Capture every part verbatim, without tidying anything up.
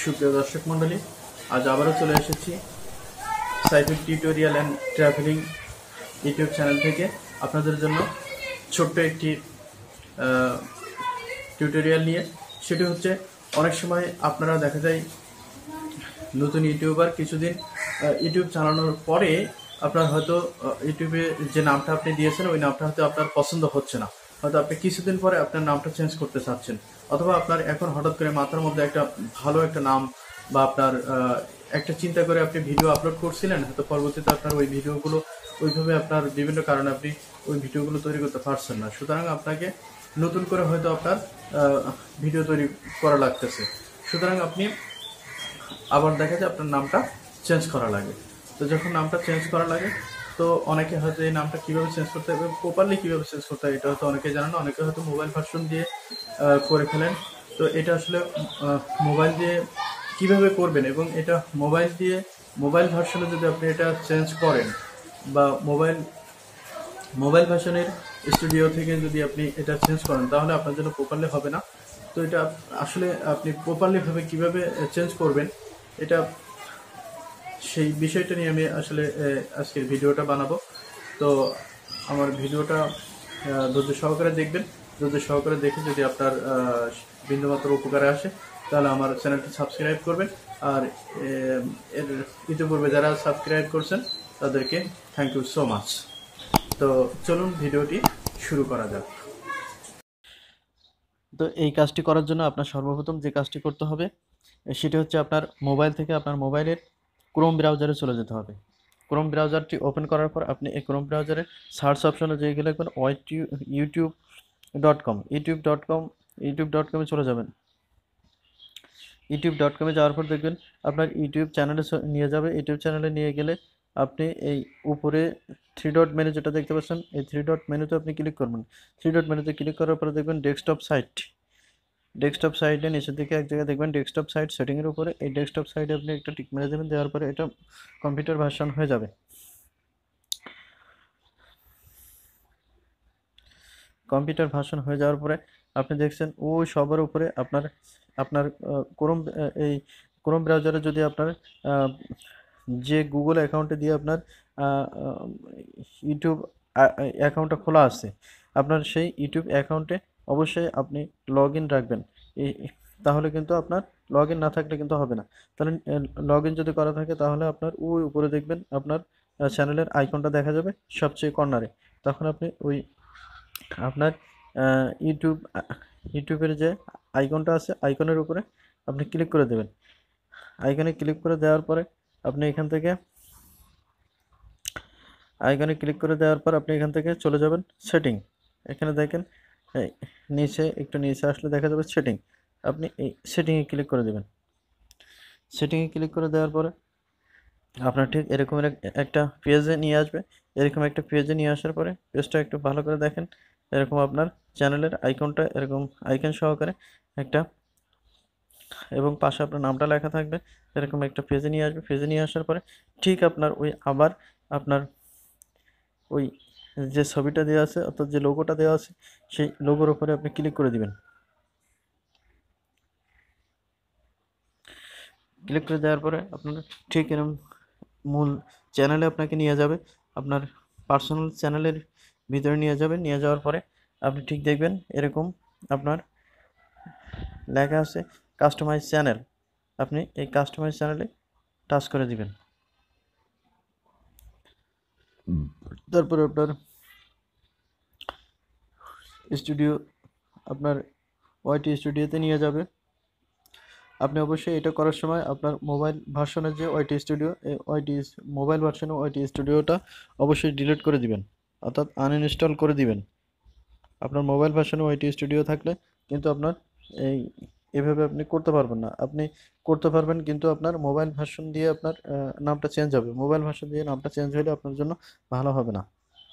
সুপ্রিয় দর্শক মণ্ডলী, আজ আবারও চলে এসেছি Saifik tutorial and travelling YouTube channel থেকে আপনাদের জন্য ছোট্ট একটি টিউটোরিয়াল নিয়ে। সেটি হচ্ছে, অনেক সময় আপনারা দেখা যায় নতুন ইউটিউবার কিছুদিন ইউটিউব চালানোর পরে আপনার হয়তো ইউটিউবে যে নামটা আপনি দিয়েছেন ওই নামটা হয়তো আপনার পছন্দ হচ্ছে না, হয়তো আপনি কিছুদিন পরে আপনার নামটা চেঞ্জ করতে চাচ্ছেন, অথবা আপনার এখন হঠাৎ করে মাথার মধ্যে একটা ভালো একটা নাম বা আপনার একটা চিন্তা করে আপনি ভিডিও আপলোড করছিলেন, হয়তো পরবর্তীতে আপনার ওই ভিডিওগুলো ওইভাবে আপনার বিভিন্ন কারণে আপনি ওই ভিডিওগুলো তৈরি করতে পারছেন না। সুতরাং আপনাকে নতুন করে হয়তো আপনার ভিডিও তৈরি করা লাগতেছে। সুতরাং আপনি আবার দেখা যায় আপনার নামটা চেঞ্জ করা লাগে। তো যখন নামটা চেঞ্জ করা লাগে তো অনেকে হয়তো এই নামটা কীভাবে চেঞ্জ করতে হবে, প্রপারলি কীভাবে চেঞ্জ করতে হবে এটা হয়তো অনেকে জানেন না। অনেকে হয়তো মোবাইল ভার্সন দিয়ে করে ফেলেন। তো এটা আসলে মোবাইল দিয়ে কিভাবে করবেন, এবং এটা মোবাইল দিয়ে মোবাইল ভার্সনে যদি আপনি এটা চেঞ্জ করেন বা মোবাইল মোবাইল ভার্সনের স্টুডিও থেকে যদি আপনি এটা চেঞ্জ করেন তাহলে আপনার জন্য প্রপারলি হবে না। তো এটা আসলে আপনি প্রপারলিভাবে কীভাবে চেঞ্জ করবেন, এটা সেই বিষয়টা নিয়ে আমি আসলে আজকের ভিডিওটা বানাবো। তো আমার ভিডিওটা ধৈর্য সহকারে দেখবেন। ধৈর্য সহকারে দেখে যদি আপনার বিন্দুমাত্র উপকারে আসে তাহলে আমার চ্যানেলটি সাবস্ক্রাইব করবেন। আর এর ইতিপূর্বে যারা সাবস্ক্রাইব করছেন তাদেরকে থ্যাংক ইউ সো মাচ। তো চলুন ভিডিওটি শুরু করা যাক। তো এই কাজটি করার জন্য আপনার সর্বপ্রথম যে কাজটি করতে হবে সেটি হচ্ছে, আপনার মোবাইল থেকে আপনার মোবাইলের ক্রোম ব্রাউজারে চলে যেতে হবে। ক্রোম ব্রাউজারটি ওপেন করার পর আপনি এই ক্রোম ব্রাউজারের সার্চ অপশনে যে গেলে লিখবেন YouTube dot com YouTube dot com YouTube dot কমে চলে যাবেন। ইউটিউব ডট কমে যাওয়ার পর দেখবেন আপনার ইউটিউব চ্যানেলে নিয়ে যাবে। ইউটিউব চ্যানেলে নিয়ে গেলে আপনি এই উপরে থ্রি ডট মেনু যেটা দেখতে পাচ্ছেন, এই থ্রি ডট মেনুতে আপনি ক্লিক করবেন। থ্রি ডট মেনুতে ক্লিক করার পরে দেখবেন ডেস্কটপ সাইট। ডেস্কটপ সাইটে নিচের দিকে এক জায়গায় দেখবেন ডেস্কটপ সাইট সেটিংয়ের উপরে, এই ডেস্কটপ সাইটে আপনি একটা টিক মেরে দেবেন। দেওয়ার পরে এটা কম্পিউটার ভার্সন হয়ে যাবে। কম্পিউটার ভার্সন হয়ে যাওয়ার পরে আপনি দেখছেন ওই সবার উপরে আপনার আপনার ক্রোম এই ক্রোম ব্রাউজারে যদি আপনার যে গুগল অ্যাকাউন্টে দিয়ে আপনার ইউটিউব অ্যাকাউন্টটা খোলা আছে, আপনার সেই ইউটিউব অ্যাকাউন্টে অবশ্যই আপনি লগ ইন রাখবেন। এই তাহলে কিন্তু আপনার লগ ইন না থাকলে কিন্তু হবে না। তাহলে লগ ইন যদি করা থাকে তাহলে আপনার ওই উপরে দেখবেন আপনার চ্যানেলের আইকনটা দেখা যাবে সবচেয়ে কর্নারে। তখন আপনি ওই আপনার ইউটিউব ইউটিউবের যে আইকনটা আছে আইকনের উপরে আপনি ক্লিক করে দেবেন। আইকনে ক্লিক করে দেওয়ার পরে আপনি এখান থেকে আইকনে ক্লিক করে দেওয়ার পর আপনি এখান থেকে চলে যাবেন সেটিং। এখানে দেখেন নিচে একটু নিচে আসলে দেখা যাবে সেটিং। আপনি এই সেটিংয়ে ক্লিক করে দেবেন। সেটিংয়ে ক্লিক করে দেওয়ার পরে আপনার ঠিক এরকম একটা পেজে নিয়ে আসবে। এরকম একটা পেজে নিয়ে আসার পরে পেজটা একটু ভালো করে দেখেন, এরকম আপনার চ্যানেলের আইকনটা এরকম আইকন সহকারে একটা, এবং পাশে আপনার নামটা লেখা থাকবে। এরকম একটা পেজে নিয়ে আসবে। পেজে নিয়ে আসার পরে ঠিক আপনার ওই আবার আপনার ওই যে ছবিটা দেওয়া আছে অর্থাৎ যে লোগোটা দেওয়া আছে সেই লোগোর উপরে আপনি ক্লিক করে দিবেন। ক্লিক করে দেওয়ার পরে আপনার ঠিক এরকম মূল চ্যানেলে আপনাকে নিয়ে যাবে, আপনার পার্সোনাল চ্যানেলের ভিতরে নিয়ে যাবে। নিয়ে যাওয়ার পরে আপনি ঠিক দেখবেন এরকম আপনার লেখা আছে কাস্টমাইজ চ্যানেল। আপনি এই কাস্টমাইজ চ্যানেলে টাচ করে দিবেন। তারপরে আপনার স্টুডিও আপনার ওয়াইটি স্টুডিওতে নিয়ে যাবে। আপনি অবশ্যই এটা করার সময় আপনার মোবাইল ভার্সনের যে ওয়াইটি স্টুডিও, এই ওয়াইটি মোবাইল ভার্সনের ওয়াইটি স্টুডিওটা অবশ্যই ডিলিট করে দিবেন, অর্থাৎ আনইনস্টল করে দিবেন। আপনার মোবাইল ভার্সনে ওয়াইটি স্টুডিও থাকলে কিন্তু আপনার এই এভাবে আপনি করতে পারবেন না। আপনি করতে পারবেন কিন্তু আপনার মোবাইল ভার্সন দিয়ে আপনার নামটা চেঞ্জ হবে। মোবাইল ভার্সন দিয়ে নামটা চেঞ্জ হলে আপনার জন্য ভালো হবে না।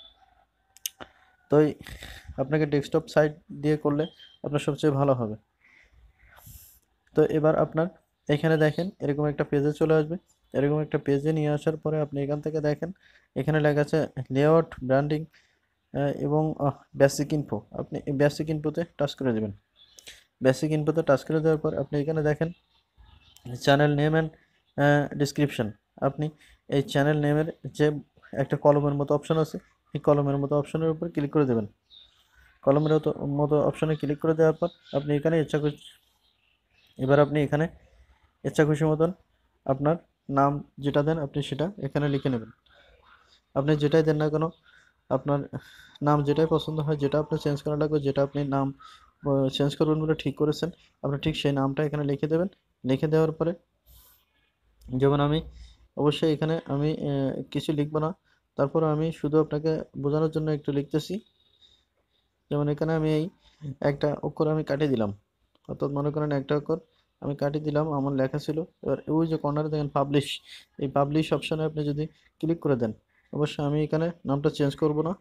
তো আপনাকে ডেস্কটপ সাইট দিয়ে করলে আপনার সবচেয়ে ভালো হবে। তো এবার আপনার এখানে দেখেন এরকম একটা পেজে চলে আসবে। এরকম একটা পেজে নিয়ে আসার পরে আপনি এখান থেকে দেখেন এখানে লেখা আছে লেআউট, ব্র্যান্ডিং এবং বেসিক ইনফো। আপনি এই বেসিক ইনফোতে টাচ করে দেবেন। বেসিক ইনফোতে টাচ করে দেওয়ার পর আপনি এখানে দেখেন চ্যানেল নেম অ্যান্ড ডিসক্রিপশন, আপনি এই চ্যানেল নেমের যে একটা কলমের মতো অপশন আছে, এই কলমের মতো অপশনের উপর ক্লিক করে দেবেন। কলমের মতো মতো অপশনে ক্লিক করে দেওয়ার পর আপনি এখানে ইচ্ছা খুশি এবার আপনি এখানে ইচ্ছা খুশি মতন আপনার নাম যেটা দেন আপনি সেটা এখানে লিখে নেবেন। আপনি যেটাই দেন না কেন, আপনার নাম যেটাই পছন্দ হয়, যেটা আপনার চেঞ্জ করা লাগবে, যেটা আপনি নাম চেঞ্জ করবেন বলে ঠিক করেছেন, আপনি ঠিক সেই নামটা এখানে লিখে দেবেন। লিখে দেওয়ার পরে যেমন আমি অবশ্যই এখানে আমি আহ, কিছু লিখবো না, তারপর আমি শুধু আপনাকে বোঝানোর জন্য একটু লিখতেছি। যেমন এখানে আমি এই একটা অক্ষর আমি কাটিয়ে দিলাম, অর্থাৎ মনে করেন একটা অক্ষর আমি কাটিয়ে দিলাম, আমার লেখা ছিল। এবার ওই যে কর্নারে দেখেন পাবলিশ, এই পাবলিশ অপশনে আপনি যদি ক্লিক করে দেন, অবশ্যই আমি এখানে নামটা চেঞ্জ করব না,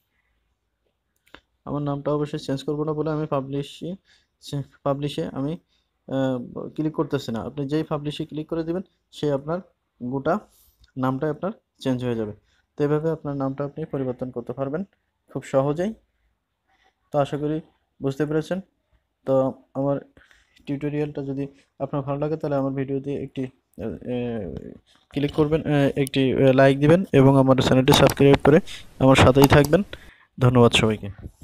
আমার নামটা অবশ্যই চেঞ্জ করব না বলে আমি পাবলিশে পাবলিশে আমি ক্লিক করতেছি না। আপনি যেই পাবলিশে ক্লিক করে দিবেন সে আপনার গোটা নামটাই আপনার চেঞ্জ হয়ে যাবে। তো এভাবে আপনার নামটা আপনি পরিবর্তন করতে পারবেন খুব সহজেই। তো আশা করি বুঝতে পেরেছেন। তো আমার টিউটোরিয়ালটা যদি আপনার ভালো লাগে তাহলে আমার ভিডিওতে একটি ক্লিক করবেন, আহ, একটি লাইক দিবেন এবং আমার চ্যানেলটি সাবস্ক্রাইব করে আমার সাথেই থাকবেন। ধন্যবাদ সবাইকে।